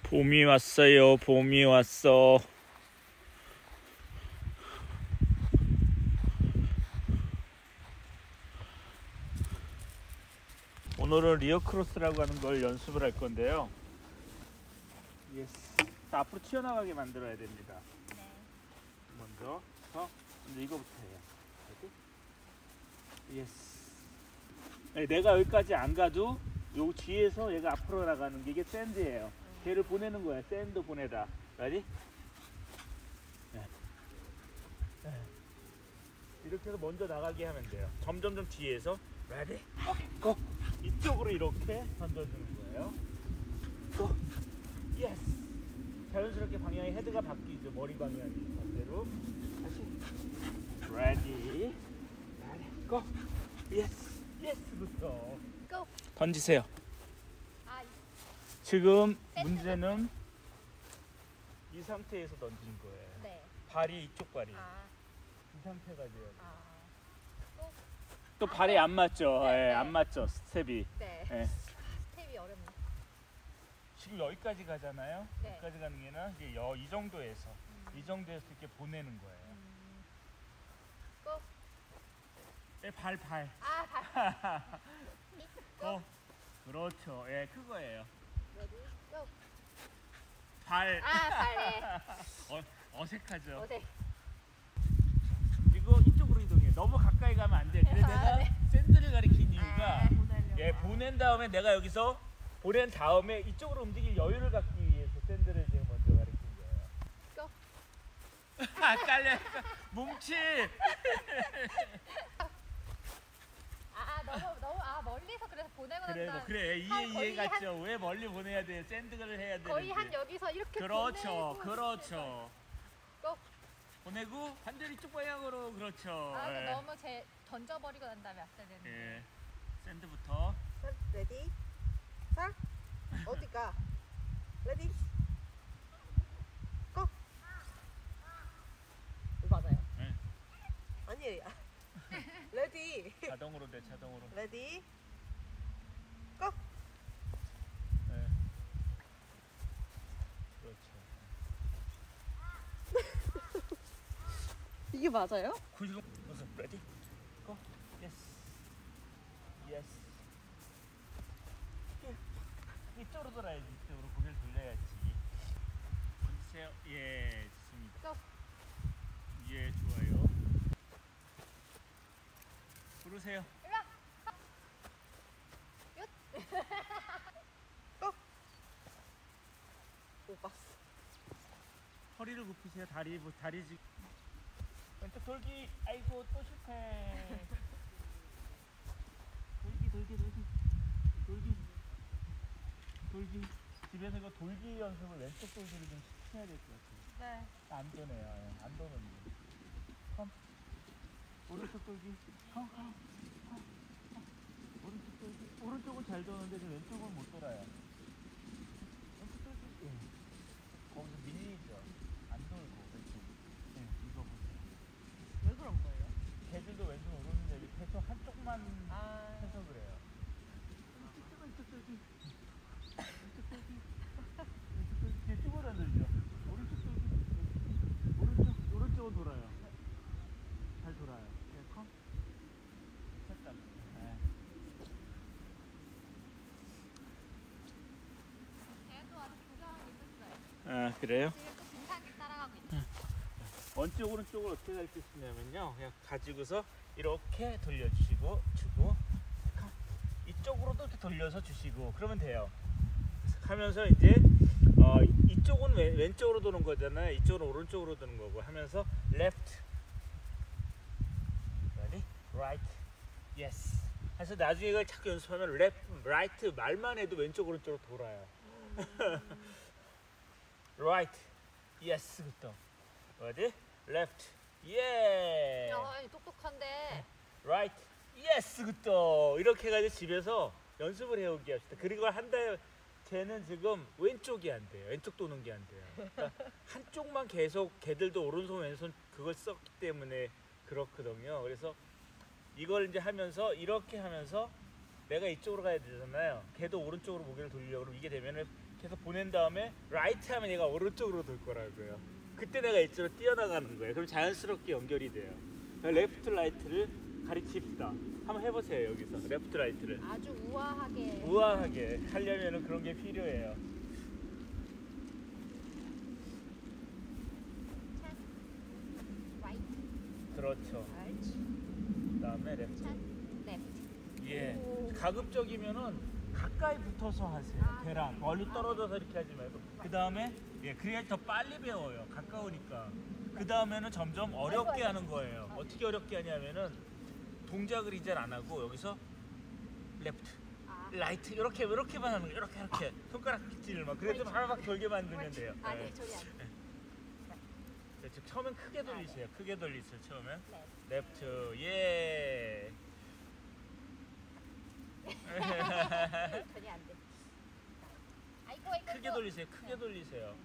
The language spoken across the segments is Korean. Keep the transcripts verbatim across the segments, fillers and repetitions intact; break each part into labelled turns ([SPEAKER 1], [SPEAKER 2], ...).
[SPEAKER 1] 봄이 왔어요. 봄이 왔어. 오늘은 리어크로스라고 하는 걸 연습을 할 건데요. 예스. 앞으로 튀어나가게 만들어야 됩니다.
[SPEAKER 2] 네.
[SPEAKER 1] 먼저, 어? 먼저 이거부터 해요. 예스. 네, 내가 여기까지 안 가도 요 뒤에서 얘가 앞으로 나가는 게 이게 샌드예요. 음. 걔를 보내는 거야. 샌드 보내다. 알지? 네. 네. 이렇게 해서 먼저 나가게 하면 돼요. 점점점 뒤에서 레디? 오케이, 고! 이쪽으로 이렇게 던져주는 거예요. 고! 예스! 자연스럽게 방향이 헤드가 바뀌죠. 머리 방향이 반대로. 다시 레디? 레디? 고! 예스! 예스부터
[SPEAKER 2] 고!
[SPEAKER 1] 던지세요.
[SPEAKER 2] 아,
[SPEAKER 1] 지금 문제는 이 상태에서 던지는 거예요.
[SPEAKER 2] 네.
[SPEAKER 1] 발이 이쪽 발이.
[SPEAKER 2] 아.
[SPEAKER 1] 이 상태가 돼요.
[SPEAKER 2] 아. 또,
[SPEAKER 1] 또 발이 안 맞죠?
[SPEAKER 2] 네,
[SPEAKER 1] 예,
[SPEAKER 2] 네.
[SPEAKER 1] 안 맞죠? 스텝이.
[SPEAKER 2] 네.
[SPEAKER 1] 예.
[SPEAKER 2] 스텝이 어렵네.
[SPEAKER 1] 지금 여기까지 가잖아요.
[SPEAKER 2] 네.
[SPEAKER 1] 여기까지 가는 게는 이게 여, 이 정도에서
[SPEAKER 2] 음.
[SPEAKER 1] 이 정도에서 이렇게 보내는 거예요.
[SPEAKER 2] 음. 고!
[SPEAKER 1] 예, 발 발.
[SPEAKER 2] 아, 발.
[SPEAKER 1] 어, 그렇죠. 예, 그거예요.
[SPEAKER 2] 레디? 고!
[SPEAKER 1] 발.
[SPEAKER 2] 아, 발에.
[SPEAKER 1] 어, 어색하죠.
[SPEAKER 2] 어색.
[SPEAKER 1] 이거 이쪽으로 이동해. 너무 가까이 가면 안 돼. 그래서
[SPEAKER 2] 아,
[SPEAKER 1] 내가
[SPEAKER 2] 네.
[SPEAKER 1] 샌드를 가리킨 이유가
[SPEAKER 2] 아,
[SPEAKER 1] 예, 보낸 다음에 내가 여기서 보낸 다음에 이쪽으로 움직일 여유를 갖기 위해서 샌드를 지금 먼저 가리킨 거예요.
[SPEAKER 2] 고!
[SPEAKER 1] 아, 깔려. 뭉치.
[SPEAKER 2] 아, 너무 너무 아 멀리서 그래서 보내고
[SPEAKER 1] 그래,
[SPEAKER 2] 난다.
[SPEAKER 1] 뭐 그래. 이해
[SPEAKER 2] 한
[SPEAKER 1] 이해
[SPEAKER 2] 거의
[SPEAKER 1] 갔죠. 왜 멀리 보내야 돼? 샌드를 해야 되는지.
[SPEAKER 2] 거의 한 여기서 이렇게
[SPEAKER 1] 그렇죠.
[SPEAKER 2] 보내고
[SPEAKER 1] 그렇죠.
[SPEAKER 2] 고!
[SPEAKER 1] 보내고 반대로 이쪽 방향으로. 그렇죠.
[SPEAKER 2] 아, 근데
[SPEAKER 1] 예.
[SPEAKER 2] 너무 제 던져버리고 난 다음에 왔어야 되는데.
[SPEAKER 1] 예. 샌드부터.
[SPEAKER 3] 레디? 자, 어디 가? 레디? 고! 맞아요.
[SPEAKER 1] 예.
[SPEAKER 3] 아니에요. 레디?
[SPEAKER 1] 자동으로 돼. 자동으로.
[SPEAKER 3] 레디? 고!
[SPEAKER 1] 예. 그렇죠.
[SPEAKER 3] 이게 맞아요?
[SPEAKER 1] 구십 무슨 레디? 고. 예스. 예스. 이쪽으로 돌아야지. 이쪽으로 고개를 돌려야지. 던지세요. 예, 좋습니다.
[SPEAKER 2] 고!
[SPEAKER 1] 예, 좋아요. 부르세요.
[SPEAKER 2] 일로 와.
[SPEAKER 3] 고! 못 봤어.
[SPEAKER 1] 허리를 굽히세요. 다리, 다리 지. 왼쪽 돌기. 아이고, 또 실패. 돌기, 돌기, 돌기. 돌기. 돌기. 집에서 이거 돌기 연습을 왼쪽 돌기를 좀 시켜야 될 것 같아요.
[SPEAKER 2] 네.
[SPEAKER 1] 안 도네요. 예, 안 도는데. 컴. 오른쪽 돌기. 컴, 컴. 컴. 컴. 오른쪽 돌기. 오른쪽은 잘 도는데 지금 왼쪽은 못 돌아요. 왼쪽 돌기. 예. 거기서 밀리죠. 안 돌고 왼쪽. 예, 이거 보세요.
[SPEAKER 3] 왜 그런 거예요?
[SPEAKER 1] 걔들도 왼쪽 오르는데 계속 한쪽만
[SPEAKER 3] 아.
[SPEAKER 1] 해서 그래요. 왼쪽 왼쪽 돌기. 왼쪽 돌기. 왼쪽 돌기. 뒤에 쭈그려 들죠. 오른쪽 돌기. 오른쪽 오른쪽은 돌아요. 잘 돌아요. 예, 컴. 됐다. 예.
[SPEAKER 2] 걔도 아주 조정하고 있었어요.
[SPEAKER 1] 아, 그래요?
[SPEAKER 2] 지금 또 빙산길 따라가고 있죠.
[SPEAKER 1] 왼쪽 오른쪽을 어떻게 가르칠 수 있냐면요, 그냥 가지고서 이렇게 돌려주시고 주고 컴. 이쪽으로도 이렇게 돌려서 주시고 그러면 돼요. 하면서 이제 어, 이쪽은 왼, 왼쪽으로 도는 거잖아요. 이쪽은 오른쪽으로 도는 거고 하면서 left, ready, right, yes. 그래서 나중에 이걸 자꾸 연습하면 left, right 말만 해도 왼쪽 오른쪽으로 돌아요. right, yes부터 ready, left, yeah,
[SPEAKER 2] 야, 똑똑한데.
[SPEAKER 1] right, yes부터 이렇게 해가지고 집에서 연습을 해오게 합시다. 그리고 한 달 쟤는 지금 왼쪽이 안 돼요. 왼쪽 도는 게 안 돼요. 그러니까 한쪽만 계속 걔들도 오른손 왼손 그걸 썼기 때문에 그렇거든요. 그래서 이걸 이제 하면서 이렇게 하면서 내가 이쪽으로 가야 되잖아요. 걔도 오른쪽으로 고개를 돌리려고 그러면 이게 되면은 이렇게 해서 보낸 다음에 라이트 하면 얘가 오른쪽으로 돌 거라고요. 그때 내가 이쪽으로 뛰어나가는 거예요. 그럼 자연스럽게 연결이 돼요. 레프트 라이트를 가르칩시다. 한번 해보세요. 여기서 레프트 라이트를
[SPEAKER 2] 아주 우아하게.
[SPEAKER 1] 우아하게 하려면 그런 게 필요해요.
[SPEAKER 2] 찬. 라이트.
[SPEAKER 1] 그렇죠.
[SPEAKER 2] 알지.
[SPEAKER 1] 그 다음에 레프트.
[SPEAKER 2] 찬. 레프트.
[SPEAKER 1] 예.
[SPEAKER 2] 오.
[SPEAKER 1] 가급적이면은 가까이 붙어서 하세요.
[SPEAKER 2] 아,
[SPEAKER 1] 걔랑 멀리 떨어져서 이렇게 하지 말고. 그 다음에 예, 그래야 더 빨리 배워요. 가까우니까. 그 다음에는 점점 어렵게 하는 거예요. 어떻게 어렵게 하냐면은 동작을 이제 안 하고 여기서 레프트,
[SPEAKER 2] 아.
[SPEAKER 1] 라이트 이렇게 이렇게만 하는 거예요. 이렇게 이렇게 손가락질만. 그래 좀 하나씩 돌게 만들면 돼요.
[SPEAKER 2] 아,
[SPEAKER 1] 예.
[SPEAKER 2] 네, 저기 안 돼.
[SPEAKER 1] 네, 지금 처음엔 크게 돌리세요. 크게 돌리세요. 처음엔
[SPEAKER 2] 네.
[SPEAKER 1] 레프트, 예.
[SPEAKER 2] 전혀 안 돼. 아이고, 아이고.
[SPEAKER 1] 크게 돌리세요. 크게 돌리세요.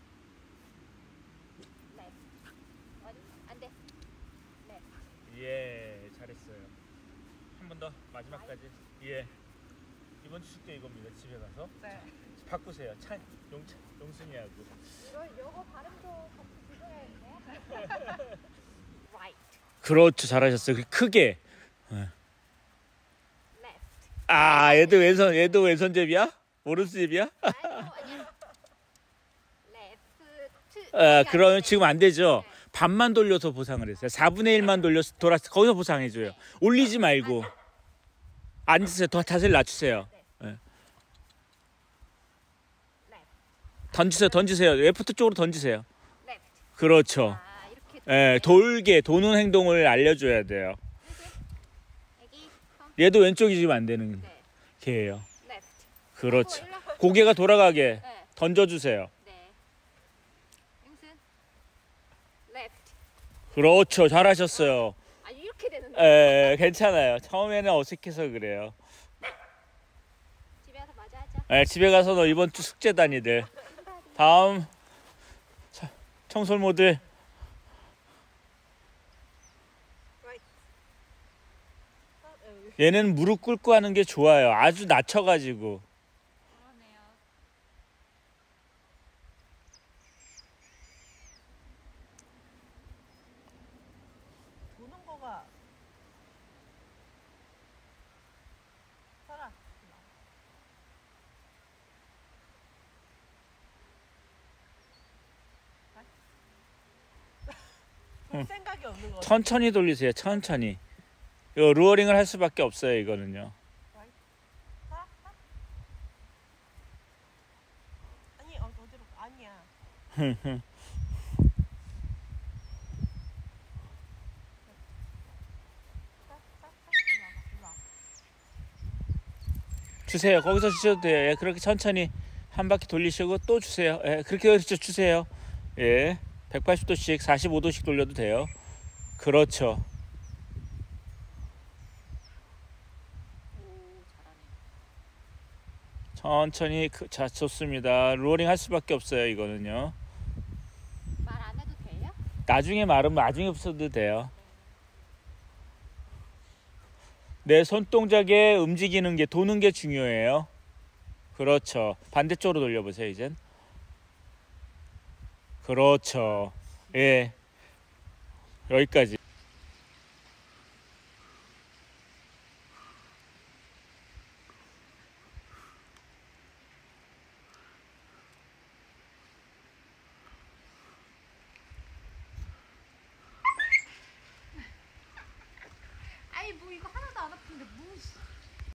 [SPEAKER 2] 레프트. 어디? 안 돼. 레프트.
[SPEAKER 1] 예, 잘했어요. 한 번 더 마지막까지. 예. 이번 주 숙제 이겁니다. 집에 가서
[SPEAKER 3] 네.
[SPEAKER 1] 바꾸세요. 찬, 용, 용순이하고.
[SPEAKER 2] 이거 요거 발음도 같이 들어야겠네. 라이트.
[SPEAKER 1] 그렇죠, 잘하셨어요. 크게.
[SPEAKER 2] 레프트.
[SPEAKER 1] 아, 얘도 왼손, 얘도 왼손잡이야? 오른손잡이야?
[SPEAKER 2] 아니요, 아니요. 레프트.
[SPEAKER 1] 아, 그러면 지금 안 되죠. 반만 돌려서 보상을 했어요. 사분의 일만 돌려서 돌아서 거기서 보상해줘요. 올리지 말고 앉으세요. 더 자세를 낮추세요. 예.
[SPEAKER 2] 레프트.
[SPEAKER 1] 던지세요, 던지세요. 레프트 쪽으로 던지세요.
[SPEAKER 2] 레프트.
[SPEAKER 1] 그렇죠.
[SPEAKER 2] 아, 이렇게.
[SPEAKER 1] 예, 돌게 도는 행동을 알려줘야 돼요.
[SPEAKER 2] 애기. 컴.
[SPEAKER 1] 얘도 왼쪽이 지금 안 되는
[SPEAKER 2] 네.
[SPEAKER 1] 개예요.
[SPEAKER 2] 레프트.
[SPEAKER 1] 그렇죠.
[SPEAKER 2] 아이고, 일로.
[SPEAKER 1] 고개가 돌아가게
[SPEAKER 2] 네.
[SPEAKER 1] 던져주세요.
[SPEAKER 2] 네. 앵순. 레프트.
[SPEAKER 1] 그렇죠, 잘하셨어요.
[SPEAKER 2] 아, 이렇게 되는 거.
[SPEAKER 1] 에, 괜찮아요. 처음에는 어색해서 그래요.
[SPEAKER 2] 집에 가서 마저 하자.
[SPEAKER 1] 에, 집에 가서도 이번 주 숙제다 니들. 다음 자, 청솔모들
[SPEAKER 3] 라이트. 아, 여기.
[SPEAKER 1] 얘는 무릎 꿇고 하는 게 좋아요. 아주 낮춰가지고.
[SPEAKER 2] 그러네요.
[SPEAKER 3] 도는 거가 살아. 볼 생각이 없는 거.
[SPEAKER 1] 천천히 돌리세요. 천천히. 이거 루어링을 할 수밖에 없어요. 이거는요.
[SPEAKER 3] 살아? 살아? 아니 어, 어디로? 아니야. 사, 사, 사. 일로 와봐, 일로 와.
[SPEAKER 1] 주세요. 거기서 주셔도 돼요. 예, 그렇게 천천히 한 바퀴 돌리시고 또 주세요. 예, 그렇게 그렇죠. 주세요. 예, 백팔십 도씩 사십오 도씩 돌려도 돼요. 그렇죠.
[SPEAKER 2] 오, 잘하네.
[SPEAKER 1] 천천히 그, 자 좋습니다. 루어링 할 수밖에 없어요. 이거는요.
[SPEAKER 2] 말 안 해도 돼요?
[SPEAKER 1] 나중에 말은 나중에 없어도 돼요. 내 손동작에 움직이는 게 도는 게 중요해요. 그렇죠. 반대쪽으로 돌려보세요. 이젠. 그렇죠. 예. 여기까지.
[SPEAKER 2] 아이, 뭐 이거 하나도 안 아픈데 뭐.